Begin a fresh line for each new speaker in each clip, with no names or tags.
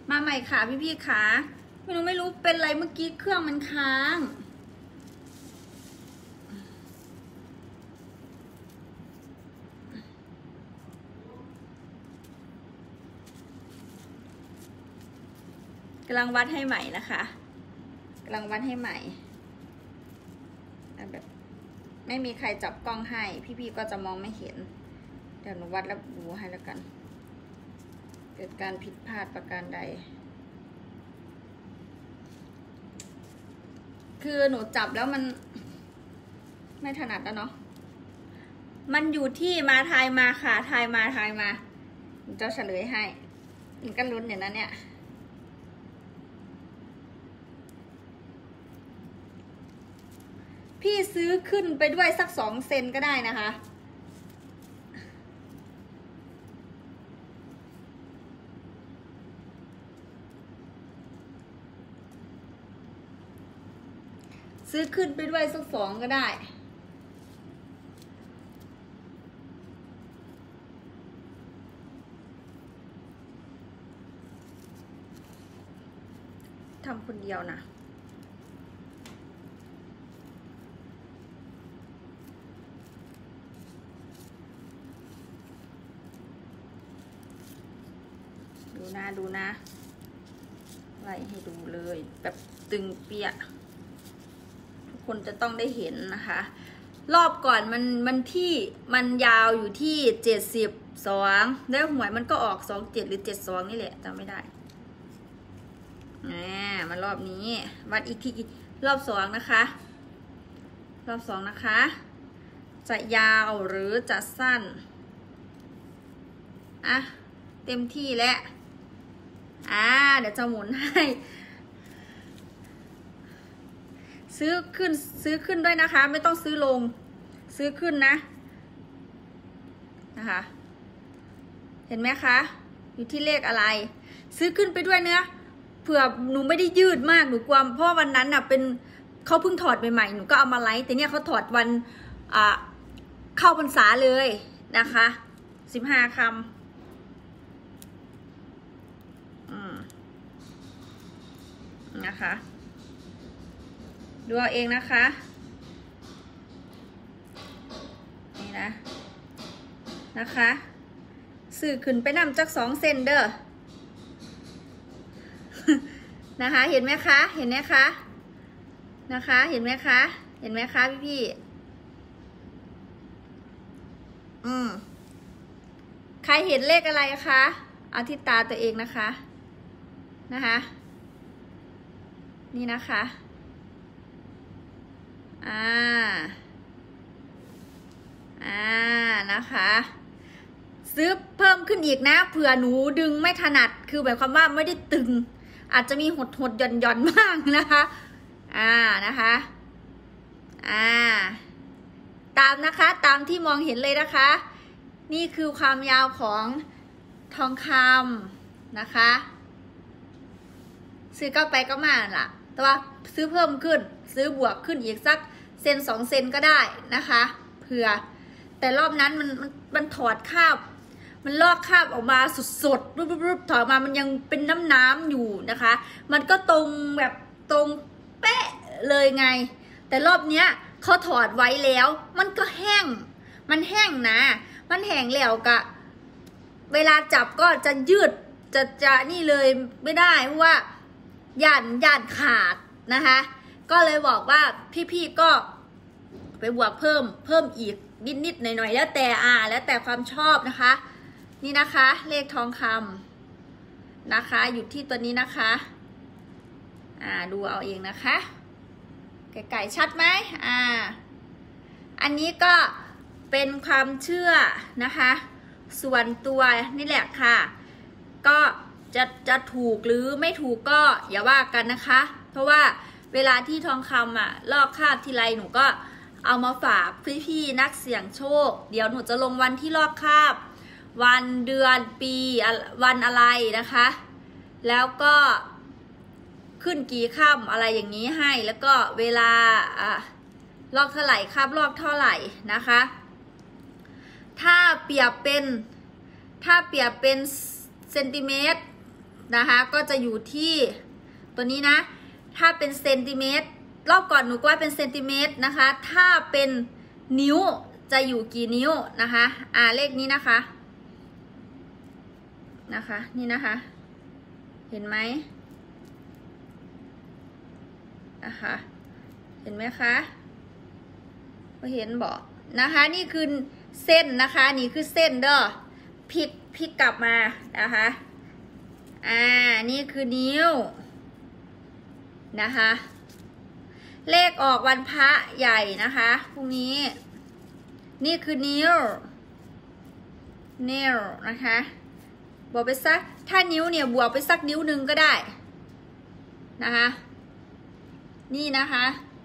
มาใหม่ค่ะพี่ขาไม่รู้เป็นไรเมื่อกี้เครื่องมันค้างกำลังวัดให้ใหม่นะคะกำลังวัดให้ใหม่แบบไม่มีใครจับกล้องให้พี่ก็จะมองไม่เห็นเดี๋ยวหนูวัดแล้วดูให้แล้วกันเกิดการผิดพลาดประการใดคือหนูจับแล้วมันไม่ถนัดแล้วเนาะมันอยู่ที่มาทายมาค่ะทายมาหนูจะเฉลยให้มันก็ลุ้นอย่างนั้นเนี่ยพี่ซื้อขึ้นไปด้วยสัก2 เซนก็ได้นะคะซื้อขึ้นไปด้วยสัก2ก็ได้ทำคนเดียวนะดูนะไล่ให้ดูเลยแบบตึงเปียทุกคนจะต้องได้เห็นนะคะรอบก่อนมันยาวอยู่ที่72แล้วหวยมันก็ออก27หรือ72นี่แหละจำไม่ได้มารอบนี้วัดอีกทีรอบ2นะคะรอบ2นะคะจะยาวหรือจะสั้นเต็มที่แล้วเดี๋ยวจะหมุนให้ซื้อขึ้นด้วยนะคะไม่ต้องซื้อลงซื้อขึ้นนะคะเห็นไหมคะอยู่ที่เลขอะไรซื้อขึ้นไปด้วยเนื้อเผื่อหนูไม่ได้ยืดมากหนูกลัวเพราะวันนั้นเป็นเขาเพิ่งถอดใหม่ๆหนูก็เอามาไลฟ์แต่เนี่ยเขาถอดวันเข้าพรรษาเลยนะคะ15 คำนะคะดูเอาเองนะคะนี่นะคะสื่อขึ้นไปนำจาก2 เซนเด้อ นะคะเห็นไหมคะเห็นไหมคะนะคะเห็นไหมคะเห็นไหมคะพี่ใครเห็นเลขอะไรคะเอาที่ตาตัวเองนะคะนี่นะคะนะคะซื้อเพิ่มขึ้นอีกนะเผื่อหนูดึงไม่ถนัดคือหมายความว่าไม่ได้ตึงอาจจะมีหดหย่อนบ้างนะคะนะคะตามนะคะตามที่มองเห็นเลยนะคะนี่คือความยาวของทองคำนะคะซื้อก็ไปก็มาล่ะแต่ว่าซื้อเพิ่มขึ้นซื้อบวกขึ้นอีกสัก1 เซน 2 เซนก็ได้นะคะเผื่อแต่รอบนั้นมันถอดคราบมันลอกคราบออกมาสดรูปถอดมามันยังเป็นน้ำอยู่นะคะมันก็ตรงแบบตรงเป๊ะเลยไงแต่รอบเนี้ยเขาถอดไว้แล้วมันก็แห้งมันแห้งนะมันแห้งแล้วกะเวลาจับก็จะยืดจะนี่เลยไม่ได้เพราะว่าย่านขาดนะคะก็เลยบอกว่าพี่ก็ไปบวกเพิ่มอีกนิดหน่อยแล้วแต่ความชอบนะคะนี่นะคะเลขทองคำนะคะอยู่ที่ตัวนี้นะคะดูเอาเองนะคะไก่ชัดไหมอันนี้ก็เป็นความเชื่อนะคะส่วนตัวนี่แหละค่ะก็จะถูกหรือไม่ถูกก็อย่าว่ากันนะคะเพราะว่าเวลาที่ทองคำลอกคราบทีไรหนูก็เอามาฝากพี่นักเสี่ยงโชคเดี๋ยวหนูจะลงวันที่ลอกคราบวันเดือนปีวันอะไรนะคะแล้วก็ขึ้นกี่ค่ำอะไรอย่างนี้ให้แล้วก็เวลาลอกเท่าไหร่คราบลอกเท่าไหร่นะคะถ้าเปรียบเป็นเซนติเมตรนะคะก็จะอยู่ที่ตัวนี้นะถ้าเป็นเซนติเมตรรอบก่อนหนูก็ว่าเป็นเซนติเมตรนะคะถ้าเป็นนิ้วจะอยู่กี่นิ้วนะคะเลขนี้นะคะนี่นะคะเห็นไหมนะคะเห็นไหมคะก็เห็นบอกนะคะนี่คือเส้นนะคะนี่คือเส้นเด้อพลิกกลับมานะคะนี่คือนิ้วนะคะเลขออกวันพระใหญ่นะคะพรุ่งนี้นี่คือนิ้วนะคะบวกไปสักถ้านิ้วเนี่ยบวกไปสักนิ้วหนึ่งก็ได้นะคะนี่นะคะ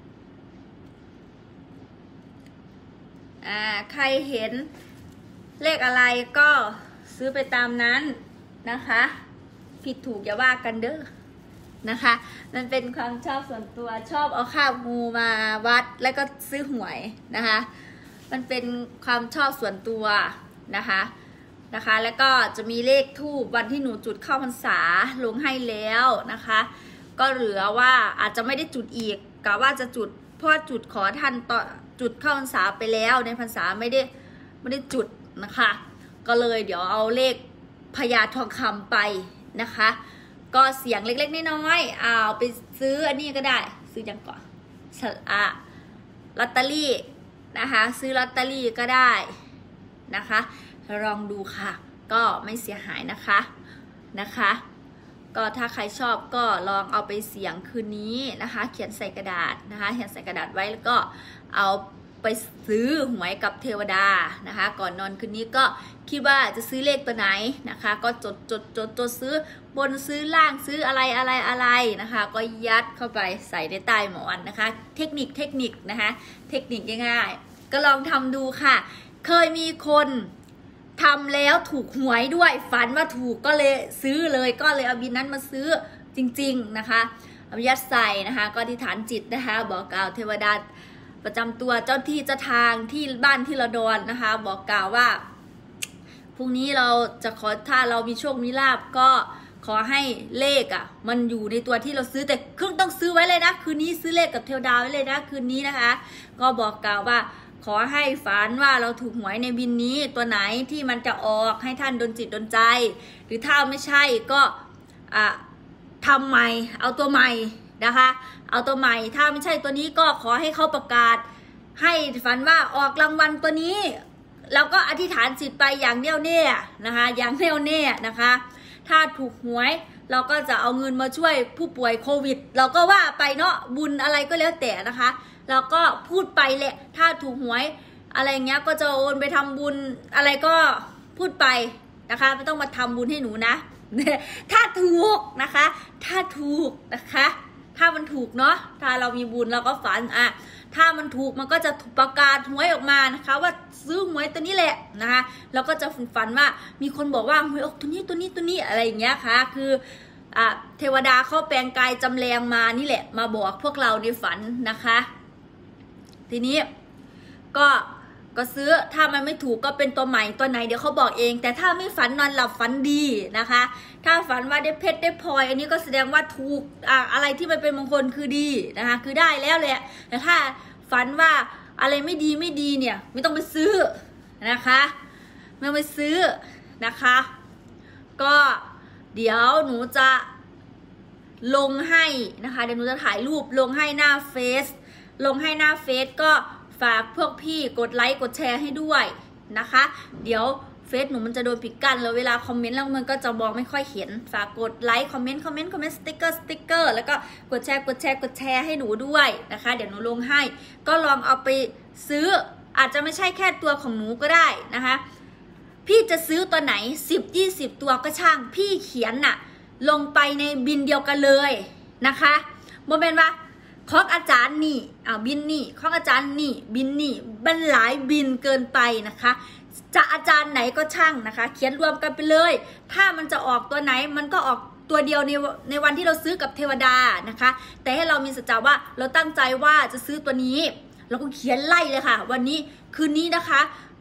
ใครเห็นเลขอะไรก็ซื้อไปตามนั้นนะคะผิดถูกอย่าว่ากันเด้อนะคะมันเป็นความชอบส่วนตัวชอบเอาข้าวงูมาวัดแล้วก็ซื้อหวยนะคะมันเป็นความชอบส่วนตัวนะคะแล้วก็จะมีเลขทูบวันที่หนูจุดเข้าพรรษาลงให้แล้วนะคะก็เหลือว่าอาจจะไม่ได้จุดอีกกะว่าจะจุดเพราะจุดขอท่านต่อจุดเข้าพรรษาไปแล้วในพรรษาไม่ได้จุดนะคะก็เลยเดี๋ยวเอาเลขพญาทองคำไปนะคะก็เสียงเล็กๆน้อยๆเอาไปซื้ออันนี้ก็ได้ซื้อยังก่อนลอตเตอรี่นะคะซื้อลอตเตอรี่ก็ได้นะคะลองดูค่ะก็ไม่เสียหายนะคะก็ถ้าใครชอบก็ลองเอาไปเสี่ยงคืนนี้นะคะเขียนใส่กระดาษนะคะเขียนใส่กระดาษไว้แล้วก็เอาไปซื้อหวยกับเทวดานะคะก่อนนอนคืนนี้ก็คิดว่าจะซื้อเลขตัวไหนนะคะก็จดซื้อบนซื้อล่างซื้ออะไรนะคะก็ยัดเข้าไปใส่ในใต้หมอนนะคะเทคนิคนะคะเทคนิคง่ายๆก็ลองทำดูค่ะเคยมีคนทำแล้วถูกหวยด้วยฝันว่าถูกก็เลยซื้อเลยก็เลยเอาบินนั้นมาซื้อจริงๆนะคะเอายัดใส่นะคะก็อธิษฐานจิตนะคะบอกกล่าวเทวดาประจำตัวเจ้าที่เจ้าทางที่บ้านที่เราดอนนะคะบอกกล่าวว่าพรุ่งนี้เราจะขอถ้าเรามีโชคมีลาภก็ขอให้เลขมันอยู่ในตัวที่เราซื้อแต่ต้องซื้อไว้เลยนะคืนนี้ซื้อเลขกับเทวดาไว้เลยนะคืนนี้นะคะก็บอกกล่าวว่าขอให้ฝันว่าเราถูกหวยในบินนี้ตัวไหนที่มันจะออกให้ท่านดลจิตดลใจหรือถ้าไม่ใช่ก็ทำใหม่เอาตัวใหม่นะคะเอาตัวใหม่ถ้าไม่ใช่ตัวนี้ก็ขอให้เขาประกาศให้ฝันว่าออกรางวัลตัวนี้เราก็อธิษฐานจิตไปอย่างแน่วแน่นะคะอย่างแน่วแน่นะคะถ้าถูกหวยเราก็จะเอาเงินมาช่วยผู้ป่วยโควิดเราก็ว่าไปเนาะบุญอะไรก็แล้วแต่นะคะเราก็พูดไปแหละถ้าถูกหวยอะไรเงี้ยก็จะโอนไปทำบุญอะไรก็พูดไปนะคะไม่ต้องมาทำบุญให้หนูนะถ้าถูกนะคะถ้าถูกนะคะถ้ามันถูกเนาะถ้าเรามีบุญเราก็ฝันถ้ามันถูกมันก็จะถูกประกาศหวยออกมานะคะว่าซื้อหวยตัวนี้แหละนะคะเราก็จะฝันว่ามีคนบอกว่าหวยออกตัวนี้อะไรอย่างเงี้ยค่ะคือเทวดาเขาแปลงกายจำแรงมานี่แหละมาบอกพวกเราในฝันนะคะทีนี้ก็ซื้อถ้ามันไม่ถูกก็เป็นตัวใหม่ตัวไหนเดี๋ยวเขาบอกเองแต่ถ้าไม่ฝันนอนหลับฝันดีนะคะถ้าฝันว่าได้เพชรได้พลอยอันนี้ก็แสดงว่าถูกอะไรที่มันเป็นมงคลคือดีนะคะคือได้แล้วแหละแต่ถ้าฝันว่าอะไรไม่ดีเนี่ยไม่ต้องไปซื้อนะคะไม่ต้องไปซื้อนะคะก็เดี๋ยวหนูจะลงให้นะคะเดี๋ยวหนูจะถ่ายรูปลงให้หน้าเฟซก็ฝากพวกพี่กดไลค์กดแชร์ให้ด้วยนะคะเดี๋ยวเฟซหนูมันจะโดนปิดกั้นแล้วเวลาคอมเมนต์แล้วมันก็จะมองไม่ค่อยเห็นฝากกดไลค์คอมเมนต์สติ๊กเกอร์แล้วก็กดแชร์ให้หนูด้วยนะคะเดี๋ยวหนูลงให้ก็ลองเอาไปซื้ออาจจะไม่ใช่แค่ตัวของหนูก็ได้นะคะพี่จะซื้อตัวไหน10-20ตัวก็ช่างพี่เขียนลงไปในบินเดียวกันเลยนะคะโมเมนต์ว่าของอาจารย์นี่บินนี่ของอาจารย์นี่บินนี่มันหลายบินเกินไปนะคะจะอาจารย์ไหนก็ช่างนะคะเขียนรวมกันไปเลยถ้ามันจะออกตัวไหนมันก็ออกตัวเดียวในวันที่เราซื้อกับเทวดานะคะแต่ให้เรามีสัจจะว่าเราตั้งใจว่าจะซื้อตัวนี้เราก็เขียนไล่เลยค่ะวันนี้คืนนี้นะคะ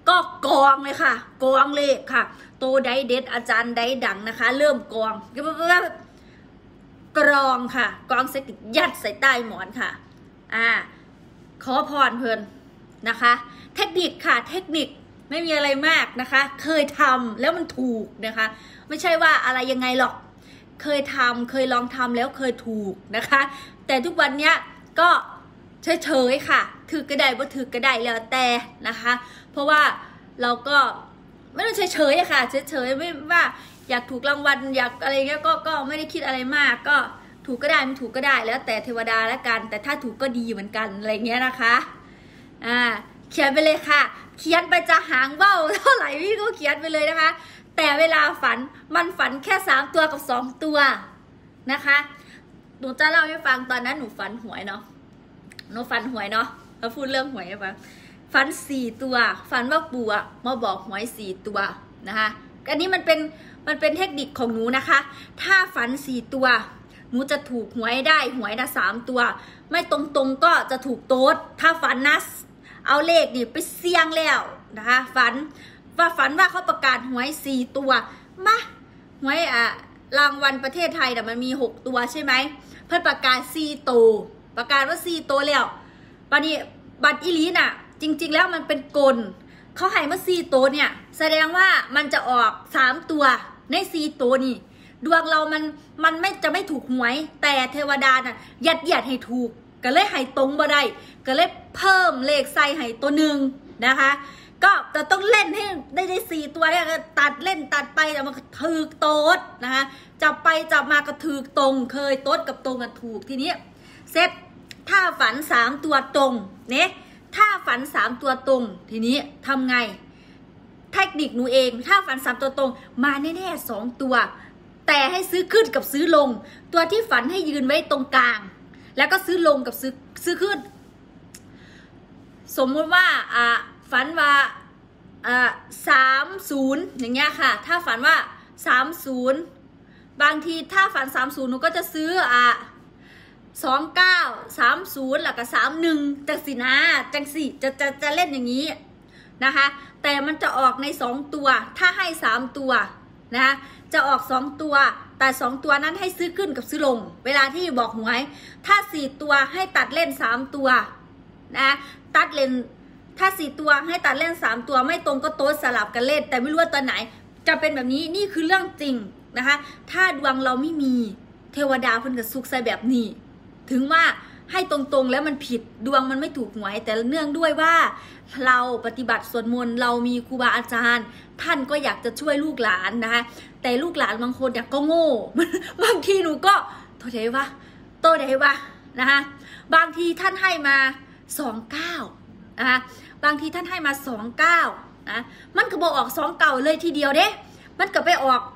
ก็กองเลยค่ะกองเลขค่ะโตได้เด็ดอาจารย์ได้ดังนะคะ เริ่มกองกรองค่ะกรองเสร็จยัดใส่ใต้หมอนค่ะขอพรเพลินนะคะเทคนิคค่ะเทคนิคไม่มีอะไรมากนะคะเคยทำแล้วมันถูกนะคะไม่ใช่ว่าอะไรยังไงหรอกเคยทำเคยลองทำแล้วเคยถูกนะคะแต่ทุกวันเนี้ยก็เฉยๆค่ะถือก็ได้ว่าถือก็ได้แล้วแต่นะคะเพราะว่าเราก็ไม่ต้องเฉยๆค่ะเฉยๆไม่ว่าอยากถูกรางวัลอยากอะไรเงี้ยก็ไม่ได้คิดอะไรมากก็ถูกก็ได้ไม่ถูกก็ได้แล้วแต่เทวดาแล้วกันแต่ถ้าถูกก็ดีเหมือนกันอะไรเงี้ยนะคะเขียนไปเลยค่ะเขียนไปจะหางเบ้าเท่าไหร่พี่ก็เขียนไปเลยนะคะแต่เวลาฝันมันฝันแค่3 ตัวกับ2 ตัวนะคะหนูจะเล่าให้ฟังตอนนั้นหนูฝันหวยเนาะหนูฝันหวยเนาะเราพูดเรื่องหวยให้ฟังฝัน4 ตัวฝันว่าปู่มาบอกหวย4 ตัวนะคะอันนี้มันเป็นเทคนิคของหนูนะคะถ้าฝัน4 ตัวหนูจะถูกหวยได้หวยละ3 ตัวไม่ตรงๆก็จะถูกโต๊ดถ้าฝันนะเอาเลขนี่ไปเสี่ยงแล้วนะคะฝันว่าเขาประกาศหวย4 ตัวมาหวยรางวัลประเทศไทยแต่มันมี6 ตัวใช่ไหมเพิ่นประกาศ4 ตัวประกาศว่า4 ตัวแล้วบัดนี้บัตรอีลีน่ะจริงๆแล้วมันเป็นกลเขาให้มา4 ตัวเนี่ยแสดงว่ามันจะออก3 ตัวใน4 ตัวนี่ดวงเรามันไม่ถูกหวยแต่เทวดาน่ะยัดให้ถูกก็เลยให้ตรงบ่ได้ก็เลยเพิ่มเลขใส่ให้ตัวหนึ่งนะคะก็จะต้องเล่นให้ได้4 ตัวเนี่ยตัดเล่นตัดไปแต่มันถือโต๊ดนะคะจับไปจับมาก็ถือตรงเคยโต๊ดกับตรงกันถูกทีนี้เสร็จถ้าฝัน3 ตัวตรงเนี่ยถ้าฝัน3 ตัวตรงทีนี้ทำไงเทคนิคหนูเองถ้าฝัน3 ตัวตรงมาแน่ๆ2 ตัวแต่ให้ซื้อขึ้นกับซื้อลงตัวที่ฝันให้ยืนไว้ตรงกลางแล้วก็ซื้อลงกับซื้อขึ้นสมมติว่าฝันว่า30อย่างเงี้ยค่ะถ้าฝันว่า30บางทีถ้าฝัน30หนูก็จะซื้อ29 30แล้วก็31จังสินะจังสิจะเล่นอย่างนี้นะคะแต่มันจะออกใน2 ตัวถ้าให้3 ตัวนะจะออก2 ตัวแต่2 ตัวนั้นให้ซื้อขึ้นกับซื้อลงเวลาที่บอกหวยถ้า4 ตัวให้ตัดเล่น3 ตัวนะตัดเล่นถ้า4 ตัวให้ตัดเล่น3 ตัวไม่ตรงก็โต๊ดสลับกันเล่นแต่ไม่รู้ว่าตัวไหนจะเป็นแบบนี้นี่คือเรื่องจริงนะคะถ้าดวงเราไม่มีเทวดาเพิ่นก็สุขใส่แบบนี้ถึงว่าให้ตรงๆแล้วมันผิดดวงมันไม่ถูกหวยแต่เนื่องด้วยว่าเราปฏิบัติสวดมนต์เรามีครูบาอาจารย์ท่านก็อยากจะช่วยลูกหลานนะคะแต่ลูกหลานบางคนเนี่ยก็โง่บางทีหนูก็โตได้วะนะคะบางทีท่านให้มา29นะคะบางทีท่านให้มา29นะมันก็บอกออก29เลยทีเดียวเด้มันก็ไปออก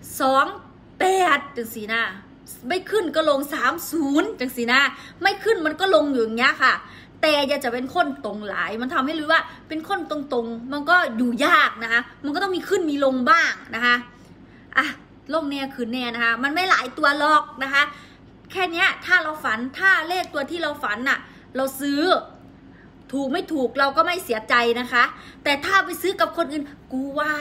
28จังสีนะไม่ขึ้นก็ลง30จังสีนะไม่ขึ้นมันก็ลงอยู่อย่างเงี้ยค่ะแต่อย่าจะเป็นคนตรงหลายมันทำให้รู้ว่าเป็นคนตรงๆมันก็อยู่ยากนะคะมันก็ต้องมีขึ้นมีลงบ้างนะคะลงเนี่ยคืนเนี่ยนะคะมันไม่หลายตัวหรอกนะคะแค่เนี้ยถ้าเราฝันถ้าเลขตัวที่เราฝันน่ะเราซื้อถูกไม่ถูกเราก็ไม่เสียใจนะคะแต่ถ้าไปซื้อกับคนอื่นกูว่า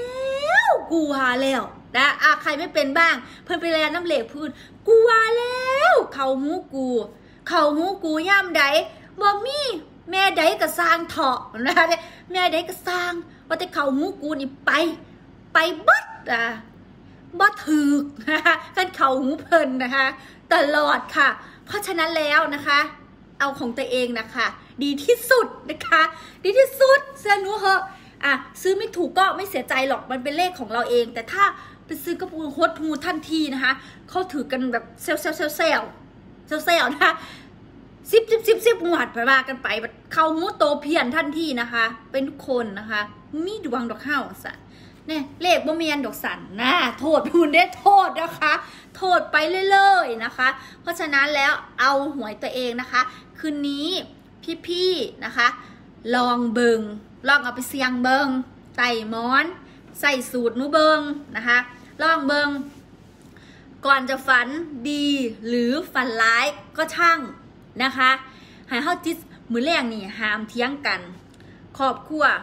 แล้วนะใครไม่เป็นบ้างเพิ่นไปแลน้ำเหล็กพื้นกูว่าแล้วเขาหูกูย่ำใดบ่มีแม่ใดก็สร้างเถาะนะคะแม่ใดก็สร้างว่าแต่เขาหูกูนี่ไปบัดบ่ถึกนะคะกันเขาหูเพิ่นนะคะตลอดค่ะเพราะฉะนั้นแล้วนะคะเอาของตัวเองนะคะดีที่สุดนะคะดีที่สุดเสื้อหนูเหอะซื้อไม่ถูกก็ไม่เสียใจหรอกมันเป็นเลขของเราเองแต่ถ้าไปซื้อกระปุกโคตรหูทันทีนะคะเขาถือกันแบบเซลนะคะ10หวดไปว่ากันไปแบบเขาหูโตเพียนทันทีนะคะเป็นทุกคนนะคะมีดวงดอกข้าวสันเนี่ยเลขบ่เมียนดอกสันนะโทษคุณได้โทษนะคะโทษไปเรื่อยๆนะคะเพราะฉะนั้นแล้วเอาหวยตัวเองนะคะคืนนี้พี่ๆนะคะลองเอาไปเสี่ยงเบิงไต่หมอนใส่สูตรนูเบิงนะคะลองเบิงก่อนจะฝันดีหรือฝันร้ายก็ช่างนะคะให้เฮาจิตมือแรกนี่ห้ามเถียงกันครอบครัว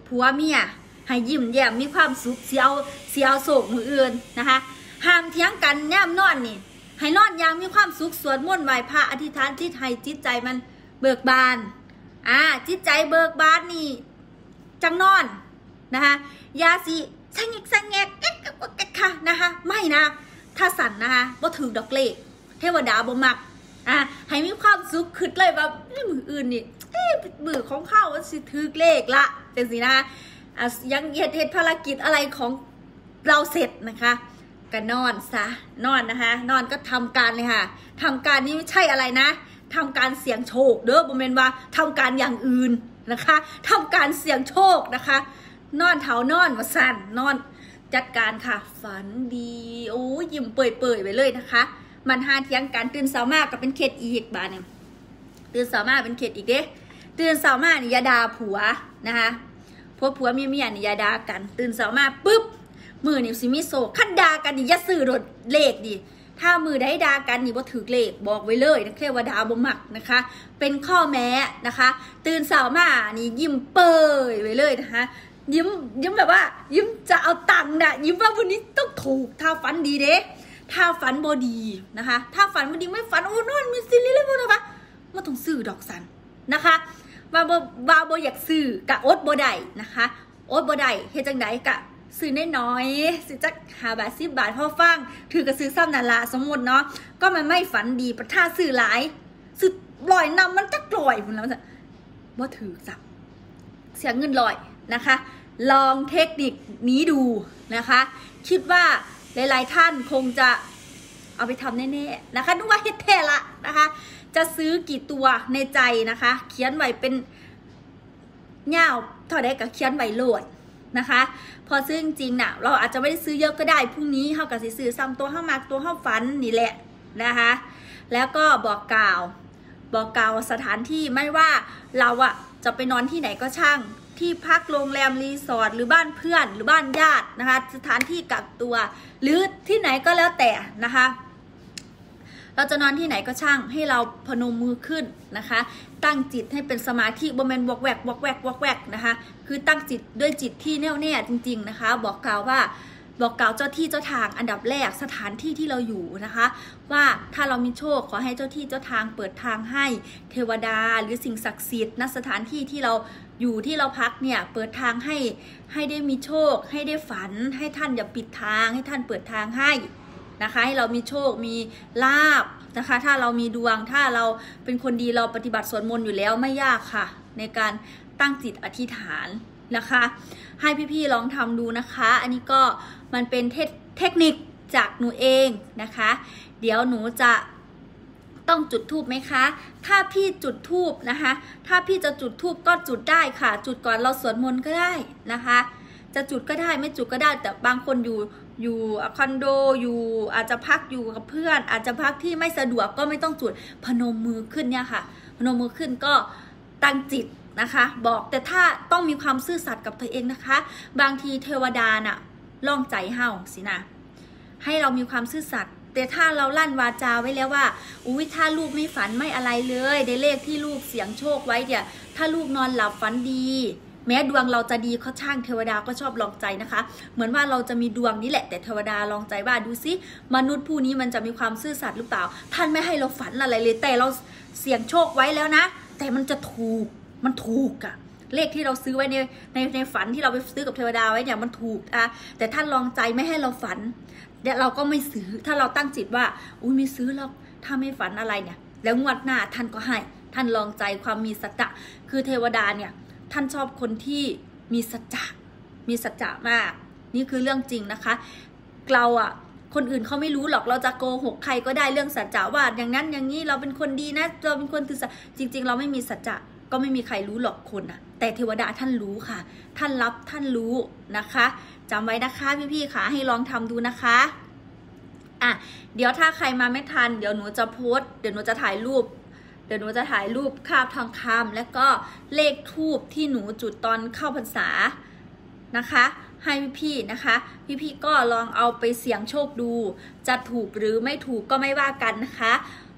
ผัวเมียให้ยิ้มแย้มมีความสุขเสียวโศกมืออื่นนะคะห้ามเถียงกันย่ำนอนนี่ให้นอนอย่างมีความสุขสวดมนต์ไหว้พระอธิษฐานจิตให้จิตใจมันเบิกบานจิตใจเบิกบานนี่จังนอนนะคะยาสิสังแงกค่ะนะคะไม่นะถ้าสั่นนะคะบ่ถือดอกเลขเทวดาบ่มักให้มีความสุขขึ้นเลยว่ามืออื่นนี่มือของเขาสิถือเลขละเป็นสินะยังเหตุภารกิจอะไรของเราเสร็จนะคะก็นอนซะนอนนะคะนอนก็ทำการเลยค่ะทำการนี้ไม่ใช่อะไรนะทำการเสี่ยงโชคเด้อบ่แม่นว่าทำการอย่างอื่นนะคะทำการเสี่ยงโชคนะคะนอนเถานอนว่าสั่นนอนจัดการค่ะฝันดีโอ้ยิ้มเปื่อยไปเลยนะคะมันหาเที่ยงกันตื่นเช้ามากก็เป็นเคล็ดอีกบ้านเนี่ยตื่นเช้ามากเป็นเคล็ดอีกเด้ตื่นเช้ามากนี่อย่าด่าผัวนะคะผัวเมียนี่อย่าด่ากันตื่นเช้ามาปุ๊บมือนี่สิมีโศกขั้นด่ากันนี่อย่าซื้อรถเลขดิถ้ามือได้ด่ากันนี่บ่ถือเลขบอกไว้เลยนะเทวดาบ่มักนะคะเป็นข้อแม้นะคะตื่นเช้ามานี่ยิ้มเปื่อยไว้เลยนะคะยิ้มแบบว่ายิ้มจะเอาตังค์นะยิ้มว่าวันนี้ต้องถูกถ้าฝันดีเด้ถ้าฝันบอดีนะคะถ้าฝันบอดีไม่ฝันโอ้นอนมีซีรีส์เลยมั้งนะคะไม่ต้องซื้อดอกสันนะคะว่าบ่อยากซื้อกะอดบ่ได้นะคะอดบ่ได้เฮ็ดจังไดกะซื้อน้อยๆซื้อจัก5 บาท10 บาทพอฟังถือกะซื้อซ้ำนั่นละสมมติเนาะก็มันไม่ฝันดีประท่าซื้อหลายซื้อลอยนำมันจักลอยพุ่นแล้วจะบ่ถือสับเสียเงินลอยนะคะลองเทคนิคนี้ดูนะคะคิดว่าหลายๆท่านคงจะเอาไปทำแน่ๆนะคะนึกว่าเฮ็ดแท้ละนะคะจะซื้อกี่ตัวในใจนะคะเขียนไว้เป็นเงาเท่าใดก็เขียนไว้โหลดนะคะพอซื้อจริงๆน่ะเราอาจจะไม่ได้ซื้อเยอะก็ได้พรุ่งนี้เขากับซื้อซ้ำตัวเข้ามาตัวเข้าฝันนี่แหละนะคะแล้วก็บอกกล่าวสถานที่ไม่ว่าเราอะจะไปนอนที่ไหนก็ช่างที่พักโรงแรมรีสอร์ทหรือบ้านเพื่อนหรือบ้านญาตินะคะสถานที่กักตัวหรือที่ไหนก็แล้วแต่นะคะเราจะนอนที่ไหนก็ช่างให้เราพนมมือขึ้นนะคะตั้งจิตให้เป็นสมาธิบ่แม่นวอกแวกนะคะคือตั้งจิตด้วยจิตที่แน่วแน่จริงๆนะคะบอกกล่าวเจ้าที่เจ้าทางอันดับแรกสถานที่ที่เราอยู่นะคะว่าถ้าเรามีโชคขอให้เจ้าที่เจ้าทางเปิดทางให้เทวดาหรือสิ่งศักดิ์สิทธิ์ณสถานที่ที่เราอยู่ที่เราพักเนี่ยเปิดทางให้ได้มีโชคให้ได้ฝันให้ท่านอย่าปิดทางให้ท่านเปิดทางให้นะคะให้เรามีโชคมีลาภนะคะถ้าเรามีดวงถ้าเราเป็นคนดีเราปฏิบัติสวดมนต์อยู่แล้วไม่ยากค่ะในการตั้งจิตอธิษฐานนะคะให้พี่ๆลองทำดูนะคะอันนี้ก็มันเป็นเทคนิคจากหนูเองนะคะเดี๋ยวหนูจะต้องจุดธูปไหมคะถ้าพี่จุดธูปนะคะถ้าพี่จะจุดธูปก็จุดได้ค่ะจุดก่อนเราสวดมนต์ก็ได้นะคะจะจุดก็ได้ไม่จุดก็ได้แต่บางคนอยู่คอนโดอยู่อาจจะพักอยู่กับเพื่อนอาจจะพักที่ไม่สะดวกก็ไม่ต้องจุดพนมมือขึ้นเนี่ยค่ะพนมมือขึ้นก็ตั้งจิตนะคะบอกแต่ถ้าต้องมีความซื่อสัตย์กับตัวเองนะคะบางทีเทวดาน่ะล่องใจเฮาสินะให้เรามีความซื่อสัตย์แต่ถ้าเราลั่นวาจาไว้แล้วว่าอุ้ยถ้าลูกไม่ฝันไม่อะไรเลยได้เลขที่ลูกเสี่ยงโชคไว้เนี่ยถ้าลูกนอนหลับฝันดีแม้ดวงเราจะดีเขาช่างเทวดาก็ชอบลองใจนะคะเหมือนว่าเราจะมีดวงนี่แหละแต่เทวดาลองใจว่าดูซิมนุษย์ผู้นี้มันจะมีความซื่อสัตย์หรือเปล่าท่านไม่ให้เราฝันอะไรเลยแต่เราเสี่ยงโชคไว้แล้วนะแต่มันจะถูกมันถูกอะเลขที่เราซื้อไว้ในฝันที่เราไปซื้อกับเทวดาไว้เนี่ยมันถูกแต่ท่านลองใจไม่ให้เราฝันเดี๋ยวเราก็ไม่ซื้อถ้าเราตั้งจิตว่าอุ้ยไม่ซื้อหรอกถ้าไม่ฝันอะไรเนี่ยแล้วงวดหน้าท่านก็ให้ท่านลองใจความมีสัจจะคือเทวดาเนี่ยท่านชอบคนที่มีสัจจะมากนี่คือเรื่องจริงนะคะเราอะคนอื่นเขาไม่รู้หรอกเราจะโกหกใครก็ได้เรื่องสัจจะว่าอย่างนั้นอย่างนี้เราเป็นคนดีนะเราเป็นคนถือสัจจริงๆเราไม่มีสัจจะก็ไม่มีใครรู้หรอกคนอะแต่เทวดาท่านรู้ค่ะท่านรับท่านรู้นะคะจำไว้นะคะพี่ๆค่ะให้ลองทำดูนะคะเดี๋ยวถ้าใครมาไม่ทันเดี๋ยวหนูจะโพสต์เดี๋ยวหนูจะถ่ายรูปคาบทองคำและก็เลขทูบที่หนูจุดตอนเข้าพรรษานะคะให้พี่ๆนะคะพี่ๆก็ลองเอาไปเสี่ยงโชคดูจะถูกหรือไม่ถูกก็ไม่ว่ากันนะคะ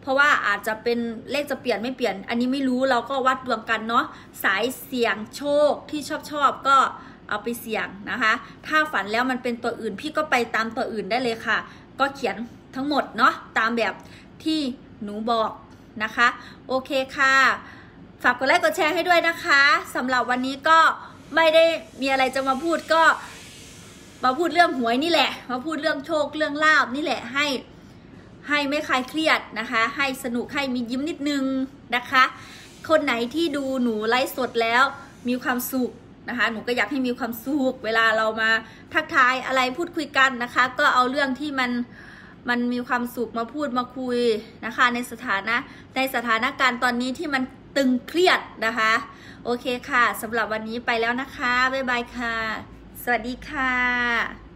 เพราะว่าอาจจะเป็นเลขจะเปลี่ยนไม่เปลี่ยนอันนี้ไม่รู้เราก็วัดดวงกันเนาะสายเสี่ยงโชคที่ชอบก็เอาไปเสี่ยงนะคะถ้าฝันแล้วมันเป็นตัวอื่นพี่ก็ไปตามตัวอื่นได้เลยค่ะก็เขียนทั้งหมดเนาะตามแบบที่หนูบอกนะคะโอเคค่ะฝากกดไลค์กดแชร์ให้ด้วยนะคะสำหรับวันนี้ก็ไม่ได้มีอะไรจะมาพูดก็มาพูดเรื่องหวยนี่แหละมาพูดเรื่องโชคเรื่องลาภนี่แหละให้ไม่คลายเครียดนะคะให้สนุกให้มียิ้มนิดนึงนะคะคนไหนที่ดูหนูไลฟ์สดแล้วมีความสุขนะคะหนูก็อยากให้มีความสุขเวลาเรามาทักทายอะไรพูดคุยกันนะคะก็เอาเรื่องที่มันมีความสุขมาพูดมาคุยนะคะในสถานการณ์ตอนนี้ที่มันตึงเครียดนะคะโอเคค่ะสำหรับวันนี้ไปแล้วนะคะบ๊ายบายค่ะสวัสดีค่ะ